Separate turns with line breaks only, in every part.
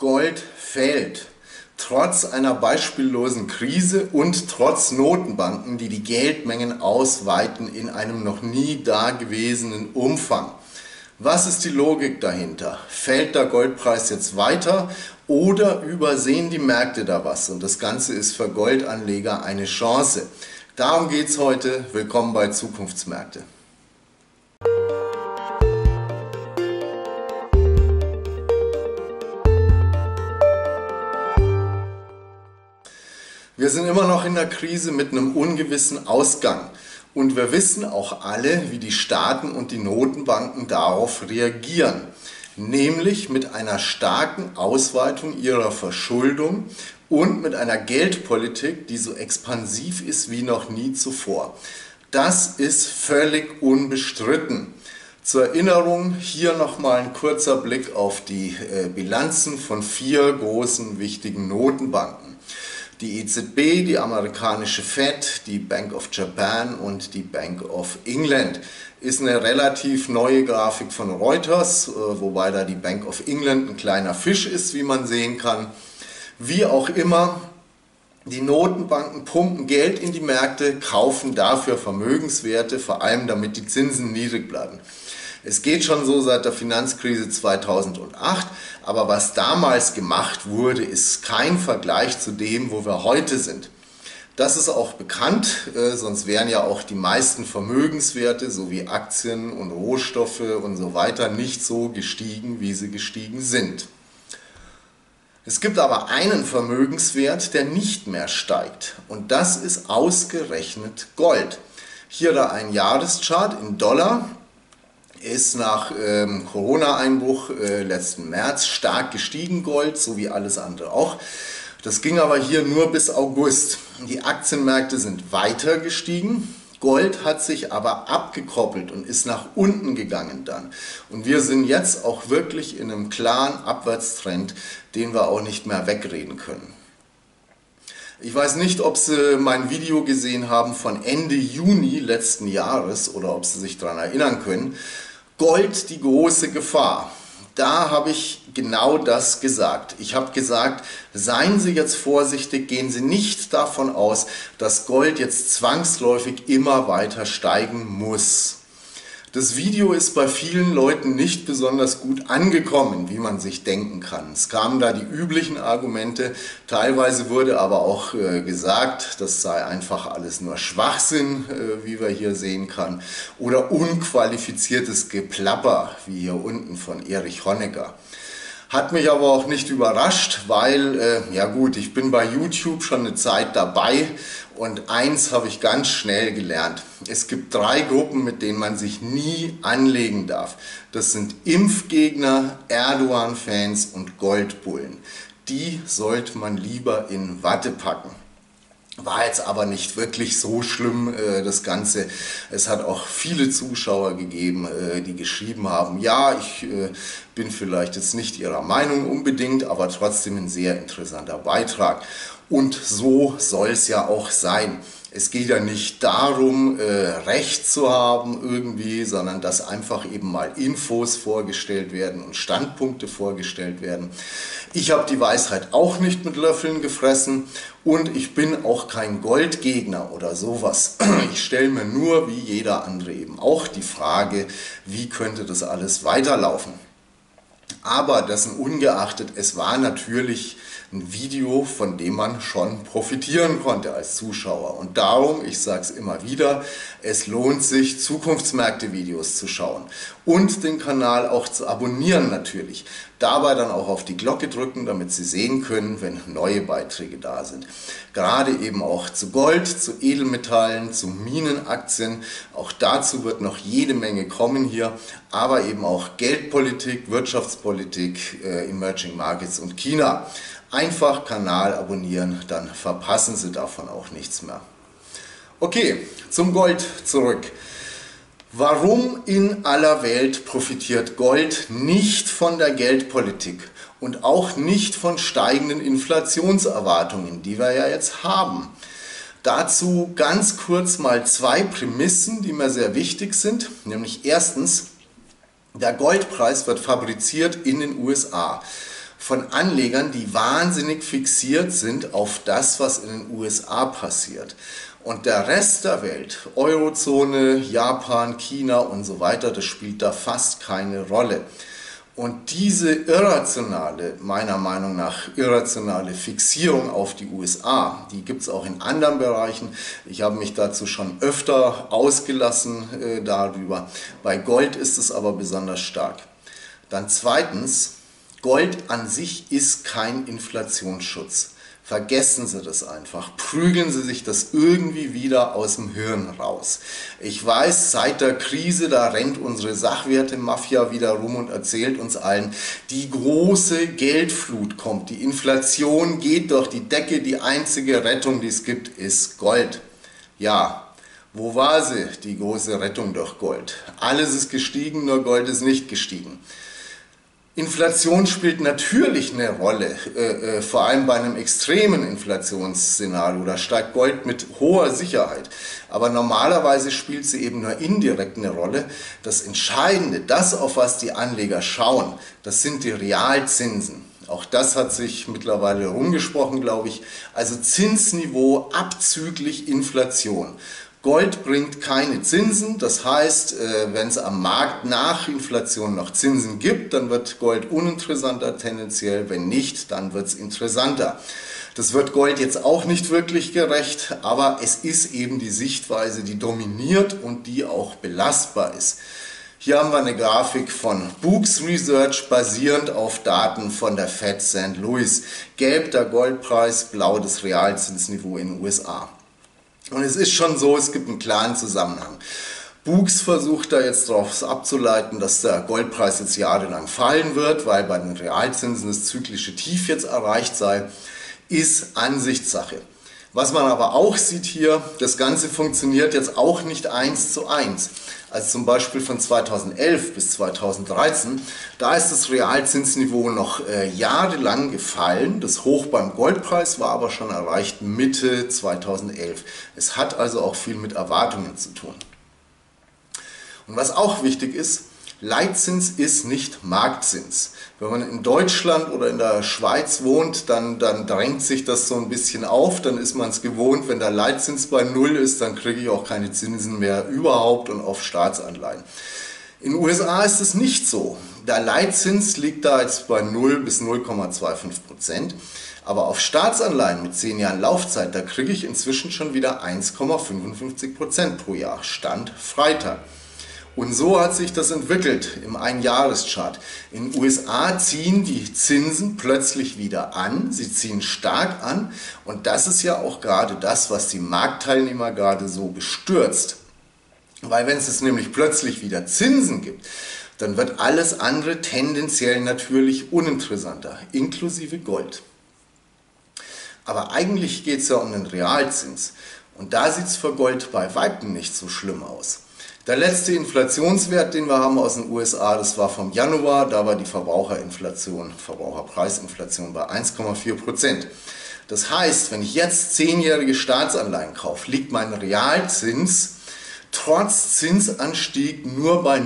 Gold fällt. Trotz einer beispiellosen Krise und trotz Notenbanken, die die Geldmengen ausweiten in einem noch nie dagewesenen Umfang. Was ist die Logik dahinter? Fällt der Goldpreis jetzt weiter oder übersehen die Märkte da was? Und das Ganze ist für Goldanleger eine Chance. Darum geht es heute. Willkommen bei Zukunftsmärkte. Wir sind immer noch in der Krise mit einem ungewissen Ausgang. Und wir wissen auch alle, wie die Staaten und die Notenbanken darauf reagieren. Nämlich mit einer starken Ausweitung ihrer Verschuldung und mit einer Geldpolitik, die so expansiv ist wie noch nie zuvor. Das ist völlig unbestritten. Zur Erinnerung hier nochmal ein kurzer Blick auf die Bilanzen von 4 großen wichtigen Notenbanken. Die EZB, die amerikanische Fed, die Bank of Japan und die Bank of England. Ist eine relativ neue Grafik von Reuters, wobei da die Bank of England ein kleiner Fisch ist, wie man sehen kann. Wie auch immer, die Notenbanken pumpen Geld in die Märkte, kaufen dafür Vermögenswerte, vor allem damit die Zinsen niedrig bleiben. Es geht schon so seit der Finanzkrise 2008, aber was damals gemacht wurde, ist kein Vergleich zu dem, wo wir heute sind. Das ist auch bekannt, sonst wären ja auch die meisten Vermögenswerte sowie Aktien und Rohstoffe und so weiter nicht so gestiegen, wie sie gestiegen sind. Es gibt aber einen Vermögenswert, der nicht mehr steigt, und das ist ausgerechnet Gold. Hier da ein Jahreschart in Dollar. Ist nach Corona-Einbruch letzten März stark gestiegen, Gold, so wie alles andere auch. Das ging aber hier nur bis August. Die Aktienmärkte sind weiter gestiegen. Gold hat sich aber abgekoppelt und ist nach unten gegangen dann. Und wir sind jetzt auch wirklich in einem klaren Abwärtstrend, den wir auch nicht mehr wegreden können. Ich weiß nicht, ob Sie mein Video gesehen haben von Ende Juni letzten Jahres oder ob Sie sich daran erinnern können. Gold, die große Gefahr. Da habe ich genau das gesagt. Ich habe gesagt, seien Sie jetzt vorsichtig, gehen Sie nicht davon aus, dass Gold jetzt zwangsläufig immer weiter steigen muss. Das Video ist bei vielen Leuten nicht besonders gut angekommen, wie man sich denken kann. Es kamen da die üblichen Argumente, teilweise wurde aber auch gesagt, das sei einfach alles nur Schwachsinn, wie wir hier sehen kann, oder unqualifiziertes Geplapper, wie hier unten von Erich Honecker. Hat mich aber auch nicht überrascht, weil, ja gut, ich bin bei YouTube schon eine Zeit dabei und eins habe ich ganz schnell gelernt. Es gibt 3 Gruppen, mit denen man sich nie anlegen darf. Das sind Impfgegner, Erdogan-Fans und Goldbullen. Die sollte man lieber in Watte packen. War jetzt aber nicht wirklich so schlimm, das Ganze. Es hat auch viele Zuschauer gegeben, die geschrieben haben, ja, ich bin vielleicht jetzt nicht ihrer Meinung unbedingt, aber trotzdem ein sehr interessanter Beitrag. Und so soll es ja auch sein. Es geht ja nicht darum, Recht zu haben irgendwie, sondern dass einfach eben mal Infos vorgestellt werden und Standpunkte vorgestellt werden. Ich habe die Weisheit auch nicht mit Löffeln gefressen und ich bin auch kein Goldgegner oder sowas. Ich stelle mir nur, wie jeder andere eben auch, die Frage, wie könnte das alles weiterlaufen. Aber dessen ungeachtet, es war natürlich ein Video, von dem man schon profitieren konnte als Zuschauer. Und darum, ich sage es immer wieder, es lohnt sich, Zukunftsmärkte-Videos zu schauen und den Kanal auch zu abonnieren natürlich. Dabei dann auch auf die Glocke drücken, damit Sie sehen können, wenn neue Beiträge da sind. Gerade eben auch zu Gold, zu Edelmetallen, zu Minenaktien. Auch dazu wird noch jede Menge kommen hier. Aber eben auch Geldpolitik, Wirtschaftspolitik, Emerging Markets und China. Einfach Kanal abonnieren, dann verpassen Sie davon auch nichts mehr. Okay, zum Gold zurück. Warum in aller Welt profitiert Gold nicht von der Geldpolitik und auch nicht von steigenden Inflationserwartungen, die wir ja jetzt haben? Dazu ganz kurz mal 2 Prämissen, die mir sehr wichtig sind. Nämlich erstens, der Goldpreis wird fabriziert in den USA. von Anlegern, die wahnsinnig fixiert sind auf das, was in den USA passiert. Und der Rest der Welt, Eurozone, Japan, China und so weiter, das spielt da fast keine Rolle. Und diese irrationale, meiner Meinung nach irrationale Fixierung auf die USA, die gibt es auch in anderen Bereichen. Ich habe mich dazu schon öfter ausgelassen darüber. Bei Gold ist es aber besonders stark. Dann zweitens, Gold an sich ist kein Inflationsschutz. Vergessen Sie das einfach. Prügeln Sie sich das irgendwie wieder aus dem Hirn raus. Ich weiß, seit der Krise, da rennt unsere Sachwerte-Mafia wieder rum und erzählt uns allen, die große Geldflut kommt. Die Inflation geht durch die Decke. Die einzige Rettung, die es gibt, ist Gold. Ja, wo war sie, die große Rettung durch Gold? Alles ist gestiegen, nur Gold ist nicht gestiegen. Inflation spielt natürlich eine Rolle, vor allem bei einem extremen Inflationsszenario. Da steigt Gold mit hoher Sicherheit. Aber normalerweise spielt sie eben nur indirekt eine Rolle. Das Entscheidende, das auf was die Anleger schauen, das sind die Realzinsen. Auch das hat sich mittlerweile rumgesprochen, glaube ich. Also Zinsniveau abzüglich Inflation. Gold bringt keine Zinsen, das heißt, wenn es am Markt nach Inflation noch Zinsen gibt, dann wird Gold uninteressanter tendenziell, wenn nicht, dann wird es interessanter. Das wird Gold jetzt auch nicht wirklich gerecht, aber es ist eben die Sichtweise, die dominiert und die auch belastbar ist. Hier haben wir eine Grafik von Books Research basierend auf Daten von der Fed St. Louis. Gelb der Goldpreis, blau das Realzinsniveau in den USA. Und es ist schon so, es gibt einen klaren Zusammenhang. Books versucht da jetzt daraus abzuleiten, dass der Goldpreis jetzt jahrelang fallen wird, weil bei den Realzinsen das zyklische Tief jetzt erreicht sei, ist Ansichtssache. Was man aber auch sieht hier, das Ganze funktioniert jetzt auch nicht 1:1. Also zum Beispiel von 2011 bis 2013, da ist das Realzinsniveau noch jahrelang gefallen. Das Hoch beim Goldpreis war aber schon erreicht Mitte 2011. Es hat also auch viel mit Erwartungen zu tun. Und was auch wichtig ist, Leitzins ist nicht Marktzins. Wenn man in Deutschland oder in der Schweiz wohnt, dann drängt sich das so ein bisschen auf, dann ist man es gewohnt, wenn der Leitzins bei 0 ist, dann kriege ich auch keine Zinsen mehr überhaupt und auf Staatsanleihen. In den USA ist es nicht so. Der Leitzins liegt da jetzt bei 0 bis 0,25%, aber auf Staatsanleihen mit 10 Jahren Laufzeit, da kriege ich inzwischen schon wieder 1,55% pro Jahr, Stand Freitag. Und so hat sich das entwickelt im Einjahreschart. In den USA ziehen die Zinsen plötzlich wieder an, sie ziehen stark an und das ist ja auch gerade das, was die Marktteilnehmer gerade so bestürzt. Weil wenn es jetzt nämlich plötzlich wieder Zinsen gibt, dann wird alles andere tendenziell natürlich uninteressanter, inklusive Gold. Aber eigentlich geht es ja um den Realzins und da sieht es für Gold bei weitem nicht so schlimm aus. Der letzte Inflationswert, den wir haben aus den USA, das war vom Januar, da war die Verbraucherpreisinflation bei 1,4%. Das heißt, wenn ich jetzt 10-jährige Staatsanleihen kaufe, liegt mein Realzins trotz Zinsanstieg nur bei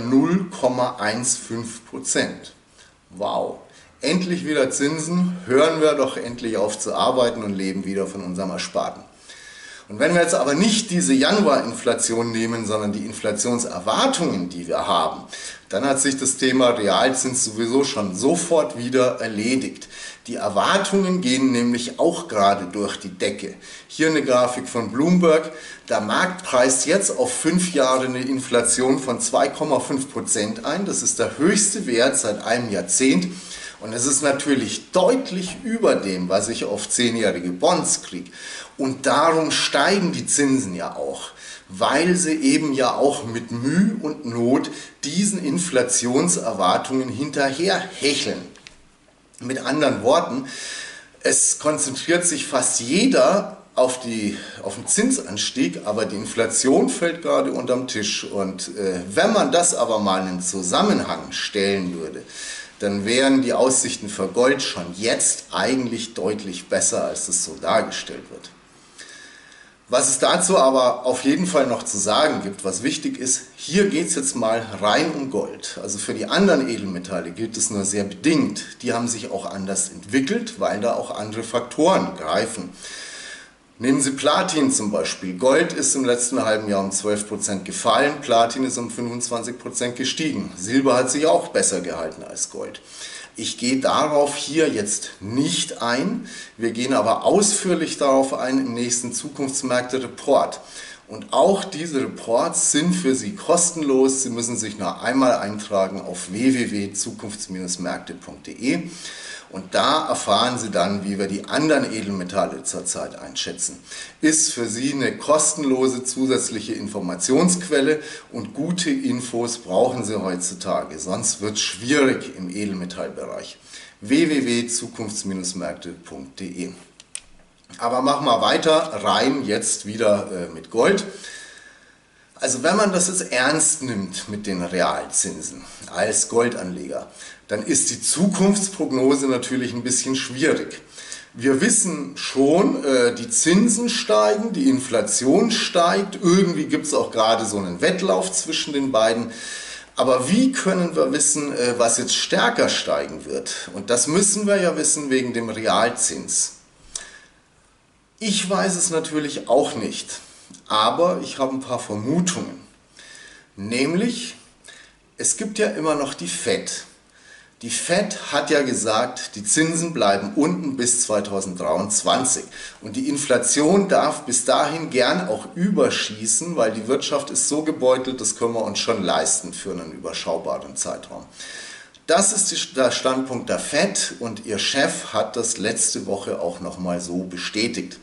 0,15%. Wow! Endlich wieder Zinsen, hören wir doch endlich auf zu arbeiten und leben wieder von unserem Ersparten. Und wenn wir jetzt aber nicht diese Januarinflation nehmen, sondern die Inflationserwartungen, die wir haben, dann hat sich das Thema Realzins sowieso schon sofort wieder erledigt. Die Erwartungen gehen nämlich auch gerade durch die Decke. Hier eine Grafik von Bloomberg. Der Markt preist jetzt auf 5 Jahre eine Inflation von 2,5% ein. Das ist der höchste Wert seit einem Jahrzehnt. Und es ist natürlich deutlich über dem, was ich auf 10-jährige Bonds kriege. Und darum steigen die Zinsen ja auch, weil sie eben ja auch mit Mühe und Not diesen Inflationserwartungen hinterherhecheln. Mit anderen Worten, es konzentriert sich fast jeder auf den Zinsanstieg, aber die Inflation fällt gerade unterm Tisch. Und wenn man das aber mal in einen Zusammenhang stellen würde, dann wären die Aussichten für Gold schon jetzt eigentlich deutlich besser, als es so dargestellt wird. Was es dazu aber auf jeden Fall noch zu sagen gibt, was wichtig ist, hier geht es jetzt mal rein um Gold. Also für die anderen Edelmetalle gilt es nur sehr bedingt. Die haben sich auch anders entwickelt, weil da auch andere Faktoren greifen. Nehmen Sie Platin zum Beispiel. Gold ist im letzten halben Jahr um 12% gefallen, Platin ist um 25% gestiegen. Silber hat sich auch besser gehalten als Gold. Ich gehe darauf hier jetzt nicht ein, wir gehen aber ausführlich darauf ein im nächsten Zukunftsmärkte-Report. Und auch diese Reports sind für Sie kostenlos. Sie müssen sich nur einmal eintragen auf www.zukunfts-märkte.de und da erfahren Sie dann, wie wir die anderen Edelmetalle zurzeit einschätzen. Ist für Sie eine kostenlose zusätzliche Informationsquelle und gute Infos brauchen Sie heutzutage, sonst wird es schwierig im Edelmetallbereich. www.zukunfts-märkte.de. Aber machen wir weiter, rein jetzt wieder mit Gold. Also wenn man das jetzt ernst nimmt mit den Realzinsen als Goldanleger, dann ist die Zukunftsprognose natürlich ein bisschen schwierig. Wir wissen schon, die Zinsen steigen, die Inflation steigt, irgendwie gibt es auch gerade so einen Wettlauf zwischen den beiden. Aber wie können wir wissen, was jetzt stärker steigen wird? Und das müssen wir ja wissen wegen dem Realzins. Ich weiß es natürlich auch nicht, aber ich habe ein paar Vermutungen. Nämlich, es gibt ja immer noch die FED. Die FED hat ja gesagt, die Zinsen bleiben unten bis 2023 und die Inflation darf bis dahin gern auch überschießen, weil die Wirtschaft ist so gebeutelt, das können wir uns schon leisten für einen überschaubaren Zeitraum. Das ist der Standpunkt der FED und ihr Chef hat das letzte Woche auch nochmal so bestätigt.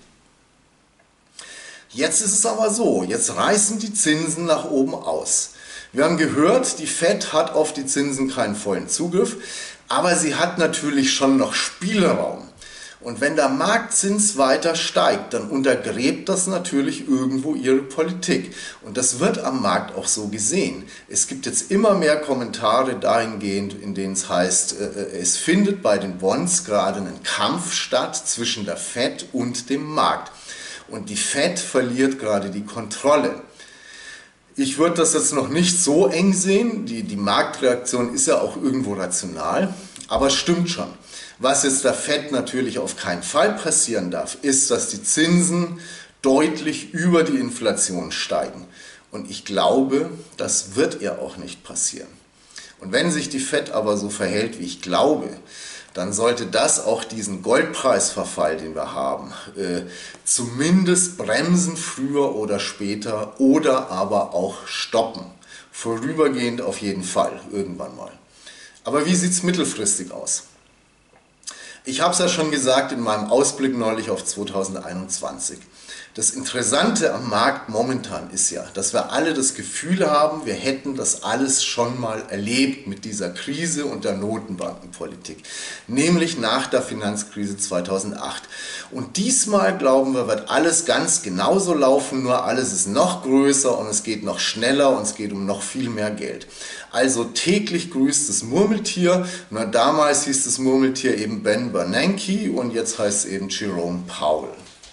Jetzt ist es aber so, jetzt reißen die Zinsen nach oben aus. Wir haben gehört, die FED hat auf die Zinsen keinen vollen Zugriff, aber sie hat natürlich schon noch Spielraum. Und wenn der Marktzins weiter steigt, dann untergräbt das natürlich irgendwo ihre Politik. Und das wird am Markt auch so gesehen. Es gibt jetzt immer mehr Kommentare dahingehend, in denen es heißt, es findet bei den Bonds gerade ein Kampf statt zwischen der FED und dem Markt. Und die FED verliert gerade die Kontrolle. Ich würde das jetzt noch nicht so eng sehen, die Marktreaktion ist ja auch irgendwo rational, aber es stimmt schon. Was jetzt der FED natürlich auf keinen Fall passieren darf, ist, dass die Zinsen deutlich über die Inflation steigen. Und ich glaube, das wird ihr auch nicht passieren. Und wenn sich die FED aber so verhält, wie ich glaube, dann sollte das auch diesen Goldpreisverfall, den wir haben, zumindest bremsen früher oder später oder aber auch stoppen. Vorübergehend auf jeden Fall, irgendwann mal. Aber wie sieht es mittelfristig aus? Ich habe es ja schon gesagt in meinem Ausblick neulich auf 2021. Das Interessante am Markt momentan ist ja, dass wir alle das Gefühl haben, wir hätten das alles schon mal erlebt mit dieser Krise und der Notenbankenpolitik, nämlich nach der Finanzkrise 2008. Und diesmal, glauben wir, wird alles ganz genauso laufen, nur alles ist noch größer und es geht noch schneller und es geht um noch viel mehr Geld. Also täglich grüßt das Murmeltier, nur damals hieß das Murmeltier eben Ben Bernanke und jetzt heißt es eben Jerome Powell.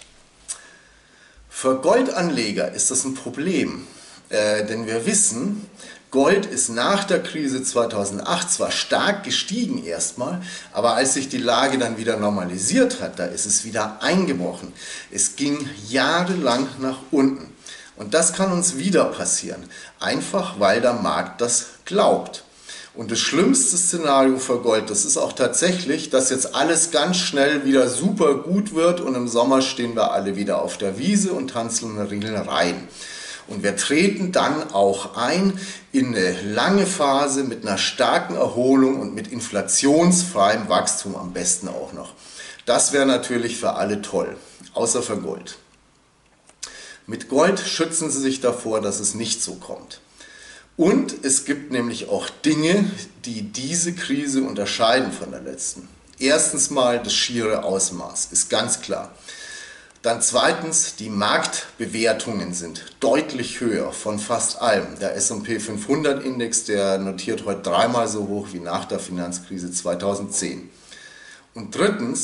Für Goldanleger ist das ein Problem, denn wir wissen, Gold ist nach der Krise 2008 zwar stark gestiegen erstmal, aber als sich die Lage dann wieder normalisiert hat, da ist es wieder eingebrochen. Es ging jahrelang nach unten und das kann uns wieder passieren, einfach weil der Markt das glaubt. Und das schlimmste Szenario für Gold, das ist auch tatsächlich, dass jetzt alles ganz schnell wieder super gut wird und im Sommer stehen wir alle wieder auf der Wiese und tanzen eine Ringel rein. Und wir treten dann auch ein in eine lange Phase mit einer starken Erholung und mit inflationsfreiem Wachstum am besten auch noch. Das wäre natürlich für alle toll, außer für Gold. Mit Gold schützen Sie sich davor, dass es nicht so kommt. Und es gibt nämlich auch Dinge, die diese Krise unterscheiden von der letzten. Erstens mal das schiere Ausmaß, ist ganz klar. Dann zweitens, die Marktbewertungen sind deutlich höher von fast allem. Der S&P 500 Index, der notiert heute dreimal so hoch wie nach der Finanzkrise 2010. Und drittens,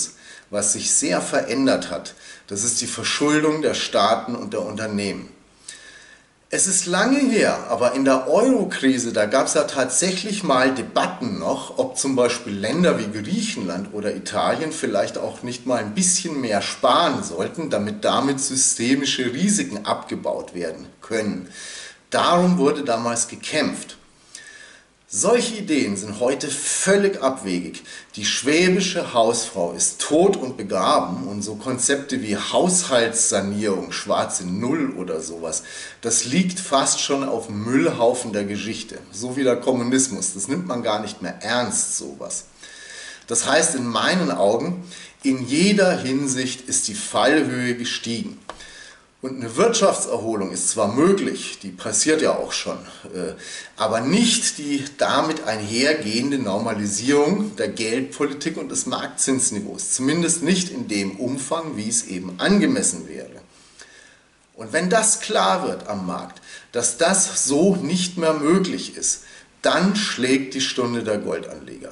was sich sehr verändert hat. Das ist die Verschuldung der Staaten und der Unternehmen. Es ist lange her, aber in der Euro-Krise, da gab es ja tatsächlich mal Debatten noch, ob zum Beispiel Länder wie Griechenland oder Italien vielleicht auch nicht mal ein bisschen mehr sparen sollten, damit systemische Risiken abgebaut werden können. Darum wurde damals gekämpft. Solche Ideen sind heute völlig abwegig. Die schwäbische Hausfrau ist tot und begraben und so Konzepte wie Haushaltssanierung, schwarze Null oder sowas, das liegt fast schon auf dem Müllhaufen der Geschichte. So wie der Kommunismus, das nimmt man gar nicht mehr ernst, sowas. Das heißt in meinen Augen, in jeder Hinsicht ist die Fallhöhe gestiegen. Und eine Wirtschaftserholung ist zwar möglich, die passiert ja auch schon, aber nicht die damit einhergehende Normalisierung der Geldpolitik und des Marktzinsniveaus. Zumindest nicht in dem Umfang, wie es eben angemessen wäre. Und wenn das klar wird am Markt, dass das so nicht mehr möglich ist, dann schlägt die Stunde der Goldanleger.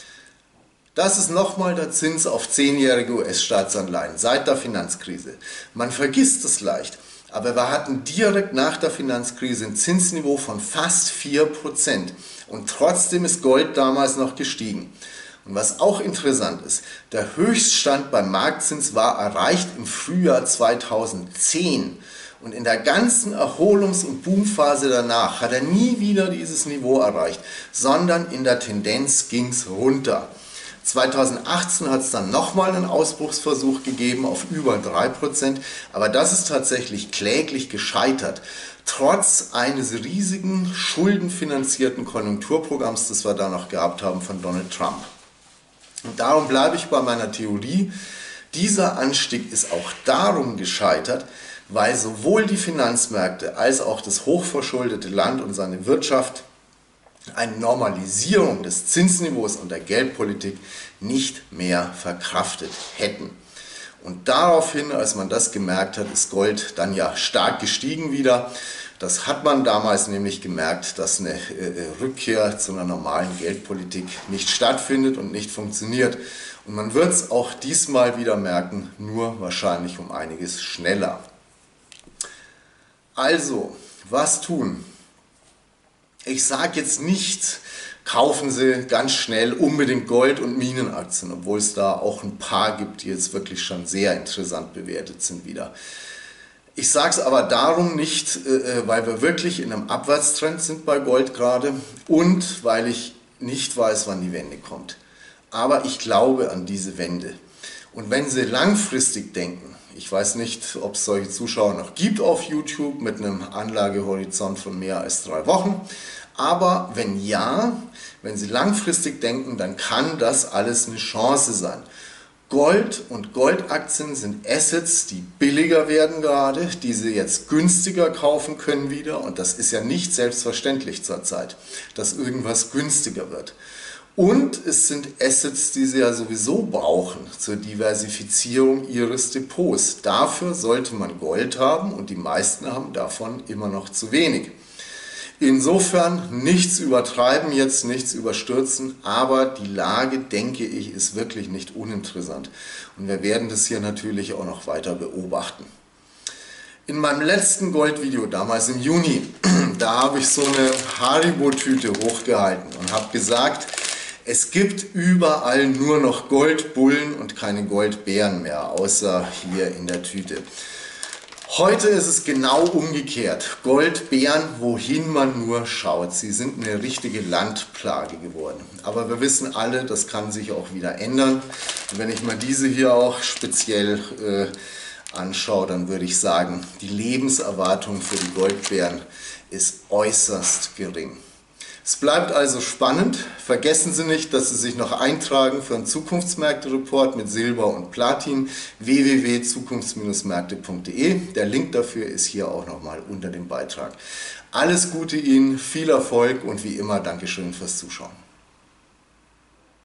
Das ist nochmal der Zins auf 10-jährige US-Staatsanleihen seit der Finanzkrise. Man vergisst es leicht, aber wir hatten direkt nach der Finanzkrise ein Zinsniveau von fast 4% und trotzdem ist Gold damals noch gestiegen. Und was auch interessant ist, der Höchststand beim Marktzins war erreicht im Frühjahr 2010. Und in der ganzen Erholungs- und Boomphase danach hat er nie wieder dieses Niveau erreicht, sondern in der Tendenz ging es runter. 2018 hat es dann nochmal einen Ausbruchsversuch gegeben auf über 3%, aber das ist tatsächlich kläglich gescheitert. Trotz eines riesigen schuldenfinanzierten Konjunkturprogramms, das wir da noch gehabt haben von Donald Trump. Und darum bleibe ich bei meiner Theorie, dieser Anstieg ist auch darum gescheitert, weil sowohl die Finanzmärkte als auch das hochverschuldete Land und seine Wirtschaft eine Normalisierung des Zinsniveaus und der Geldpolitik nicht mehr verkraftet hätten. Und daraufhin, als man das gemerkt hat, ist Gold dann ja stark gestiegen wieder. Das hat man damals nämlich gemerkt, dass eine Rückkehr zu einer normalen Geldpolitik nicht stattfindet und nicht funktioniert. Und man wird es auch diesmal wieder merken, nur wahrscheinlich um einiges schneller. Also, was tun? Ich sage jetzt nicht, kaufen Sie ganz schnell unbedingt Gold- und Minenaktien, obwohl es da auch ein paar gibt, die jetzt wirklich schon sehr interessant bewertet sind wieder. Ich sage es aber darum nicht, weil wir wirklich in einem Abwärtstrend sind bei Gold gerade und weil ich nicht weiß, wann die Wende kommt. Aber ich glaube an diese Wende. Und wenn Sie langfristig denken, ich weiß nicht, ob es solche Zuschauer noch gibt auf YouTube mit einem Anlagehorizont von mehr als 3 Wochen. Aber wenn ja, wenn Sie langfristig denken, dann kann das alles eine Chance sein. Gold und Goldaktien sind Assets, die billiger werden gerade, die Sie jetzt günstiger kaufen können wieder. Und das ist ja nicht selbstverständlich zurzeit, dass irgendwas günstiger wird. Und es sind Assets, die Sie ja sowieso brauchen zur Diversifizierung Ihres Depots. Dafür sollte man Gold haben und die meisten haben davon immer noch zu wenig. Insofern nichts übertreiben, jetzt nichts überstürzen, aber die Lage, denke ich, ist wirklich nicht uninteressant. Und wir werden das hier natürlich auch noch weiter beobachten. In meinem letzten Goldvideo, damals im Juni, da habe ich so eine Haribo-Tüte hochgehalten und habe gesagt, es gibt überall nur noch Goldbullen und keine Goldbären mehr, außer hier in der Tüte. Heute ist es genau umgekehrt. Goldbären, wohin man nur schaut. Sie sind eine richtige Landplage geworden. Aber wir wissen alle, das kann sich auch wieder ändern. Und wenn ich mal diese hier auch speziell anschaue, dann würde ich sagen, die Lebenserwartung für die Goldbären ist äußerst gering. Es bleibt also spannend. Vergessen Sie nicht, dass Sie sich noch eintragen für einen Zukunftsmärkte-Report mit Silber und Platin, www.zukunfts-märkte.de. Der Link dafür ist hier auch nochmal unter dem Beitrag. Alles Gute Ihnen, viel Erfolg und wie immer Dankeschön fürs Zuschauen.